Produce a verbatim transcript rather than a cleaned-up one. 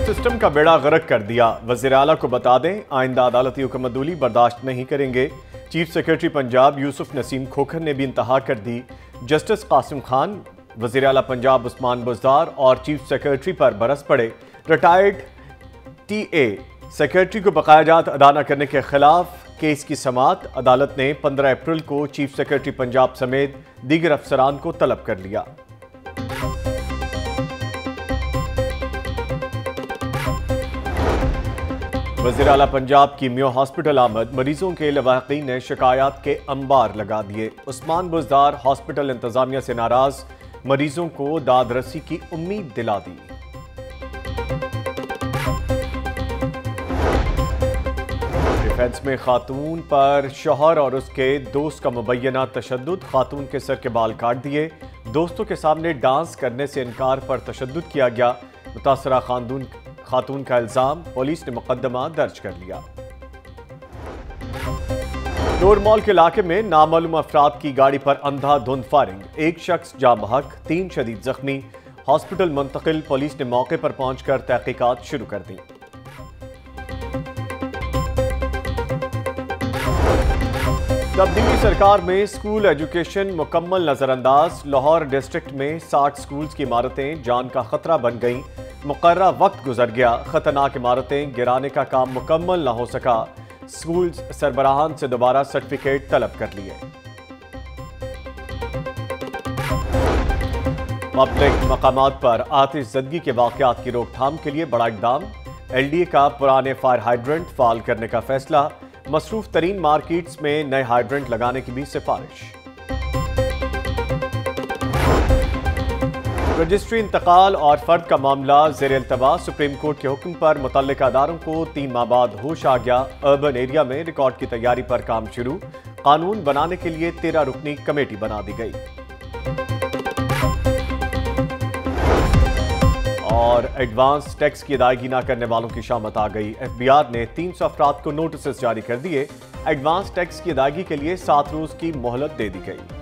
System का बेड़ा गर्क कर दिया। वज़ीर आला को बता दें, आइंदा अदालती हुक्मदुली बर्दाश्त नहीं करेंगे। चीफ सेक्रेटरी पंजाब यूसुफ नसीम खोखर ने भी इंतहा कर दी। जस्टिस कासिम खान, वज़ीर आला पंजाब उस्मान बुज़दार और चीफ सेक्रेटरी पर बरस पड़े। रिटायर्ड टी ए सेक्रेटरी को बकायाजात अदा न करने के खिलाफ केस की समाअत अदालत ने पंद्रह अप्रैल को चीफ सेक्रेटरी पंजाब समेत दीगर अफसरान को तलब कर लिया। वज़ीर आला पंजाब की मियो हॉस्पिटल आमद, मरीजों के लवाहिकीन ने शिकायत के अंबार लगा दिए। उस्मान बुज़दार हॉस्पिटल इंतजामिया से नाराज, मरीजों को दादरसी की उम्मीद दिला दी। डिफेंस में खातून पर शौहर और उसके दोस्त का मुबैना तशद्दुद, खातून के सर के बाल काट दिए। दोस्तों के सामने डांस करने से इनकार पर तशद्दुद किया गया। मुतासरा खातून खातून का इल्जाम, पुलिस ने मुकदमा दर्ज कर लिया। नूर मॉल के इलाके में नामालूम अफराद की गाड़ी पर अंधाधुंध फायरिंग, एक शख्स जाँ बहक, तीन शदीद जख्मी, हॉस्पिटल मुंतकिल। पुलिस ने मौके पर पहुंचकर तहकीकात शुरू कर दी। तब्दीली सरकार में स्कूल एजुकेशन मुकम्मल नजरअंदाज, लाहौर डिस्ट्रिक्ट में साठ स्कूल्स की इमारतें जान का खतरा बन गईं। मुकर्ररा वक्त गुजर गया, खतरनाक इमारतें गिराने का काम मुकम्मल न हो सका। स्कूल सरबराहान से दोबारा सर्टिफिकेट तलब कर लिए। पब्लिक मकामात पर आतिशज़दगी के वाक़यात की रोकथाम के लिए बड़ा इक़दाम, एल डी ए का पुराने फायर हाइड्रेंट फाल करने का फैसला। मसरूफ तरीन मार्केट्स में नए हाइड्रेंट लगाने की भी सिफारिश। रजिस्ट्री इंतकाल और फर्द का मामला ज़ेर इल्तवा, सुप्रीम कोर्ट के हुक्म पर मुतल्लिका अदारों को तीन माह बाद होश आ गया। अर्बन एरिया में रिकॉर्ड की तैयारी पर काम शुरू, कानून बनाने के लिए तेरह रुकनी कमेटी बना दी गई। और एडवांस टैक्स की अदायगी न करने वालों की शामत आ गई। एफ बी आर ने तीन सौ अफराद को नोटिस जारी कर दिए। एडवांस टैक्स की अदायगी के लिए सात रोज की मोहलत दे दी गई।